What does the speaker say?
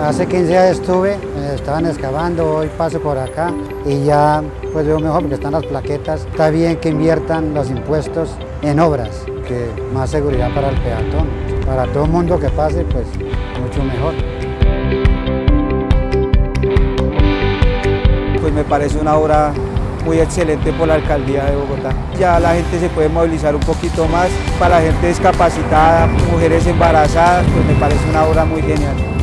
Hace 15 días estuve, estaban excavando, hoy paso por acá y ya pues veo mejor porque están las plaquetas. Está bien que inviertan los impuestos en obras, que más seguridad para el peatón. Para todo el mundo que pase, pues mucho mejor. Pues me parece una obra muy excelente por la alcaldía de Bogotá. Ya la gente se puede movilizar un poquito más, para la gente discapacitada, mujeres embarazadas, pues me parece una obra muy genial.